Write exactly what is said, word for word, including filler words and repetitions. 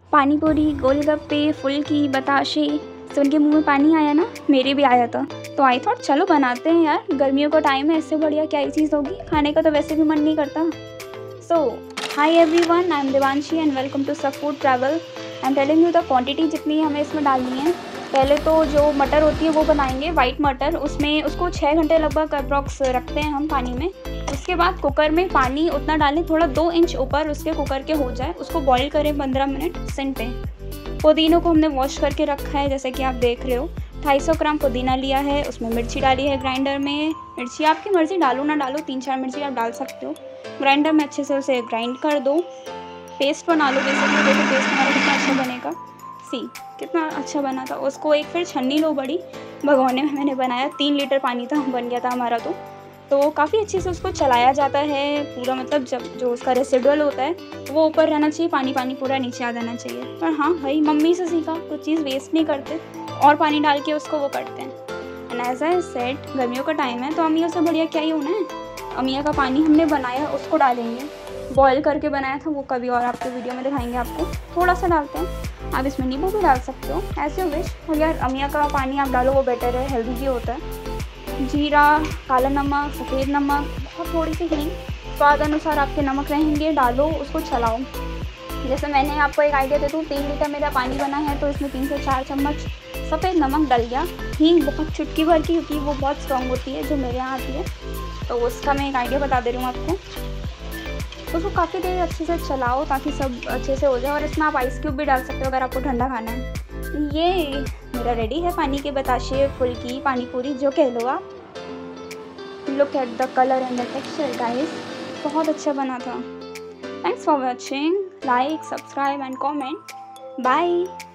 पानी पूरी, गोलगप्पे, फुल्की, बताशे, सुन के मुँह में पानी आया ना, मेरे भी आया था। तो आई थॉट चलो बनाते हैं यार, गर्मियों का टाइम है, इससे बढ़िया क्या ही चीज़ होगी, खाने का तो वैसे भी मन नहीं करता। So hi everyone, I am Devanshi and welcome to सब food travel. I am telling you the quantity जितनी हमें इसमें डालनी है। पहले तो जो मटर होती है वो बनाएंगे, वाइट मटर, उसमें उसको छः घंटे लगभग अप्रॉक्स रखते हैं हम पानी में। उसके बाद कुकर में पानी उतना डालें, थोड़ा दो इंच ऊपर उसके कुकर के हो जाए, उसको बॉईल करें पंद्रह मिनट सिम पे। पुदीनों को हमने वॉश करके रखा है, जैसे कि आप देख रहे हो। ढाई सौ ग्राम पुदीना लिया है, उसमें मिर्ची डाली है ग्राइंडर में। मिर्ची आपकी मर्ज़ी, डालो ना डालो, तीन चार मिर्ची आप डाल सकते हो। ग्राइंडर में अच्छे से उसे ग्राइंड कर दो, पेस्ट बना लो। बेसिकली देखो पेस्ट हमारा कितना अच्छा बनेगा, सी कितना अच्छा बना था। उसको एक फिर छन्नी लो, बड़ी भगोने में मैंने बनाया, तीन लीटर पानी था बन गया था हमारा। तो तो काफ़ी अच्छे से उसको चलाया जाता है पूरा, मतलब जब जो उसका रेसिडुअल होता है वो ऊपर रहना चाहिए, पानी पानी पूरा नीचे आ जाना चाहिए। पर हाँ भाई, मम्मी से सीखा, कुछ चीज़ वेस्ट नहीं करते और पानी डाल के उसको वो करते हैं। एंड एज आई सेड, गर्मियों का टाइम है तो अमिया से बढ़िया क्या ही होना है। अमिया का पानी हमने बनाया, उसको डालेंगे, बॉयल करके बनाया था वो, कभी और आपके वीडियो में दिखाएंगे आपको। थोड़ा सा डालते हैं, आप इसमें नींबू भी डाल सकते हो, ऐसे विश। और यार अमिया का पानी आप डालो वो बेटर है, हेल्दी भी होता है। जीरा, काला नमक, सफ़ेद नमक, बहुत थोड़ी सी हींग, स्वाद अनुसार आपके नमक रहेंगे, डालो, उसको चलाओ। जैसे मैंने आपको एक आइडिया दे दूँ, तीन लीटर मेरा पानी बना है तो इसमें तीन से चार चम्मच सफ़ेद नमक डल गया। हींग बहुत चुटकी भर की, क्योंकि वो बहुत स्ट्रॉन्ग होती है जो मेरे यहाँ आती है, तो उसका मैं एक आइडिया बता दे रही हूँ आपको। उसको काफ़ी देर अच्छे से चलाओ ताकि सब अच्छे से हो जाए। और इसमें आप आइस क्यूब भी डाल सकते हो अगर आपको ठंडा खाना है। ये मेरा रेडी है पानी के बताशे, फुल्की, पानी पूरी, जो कह लो आप। Look at the colour and the texture guys, बहुत अच्छा बना था। Thanks for watching, like, subscribe and comment. Bye.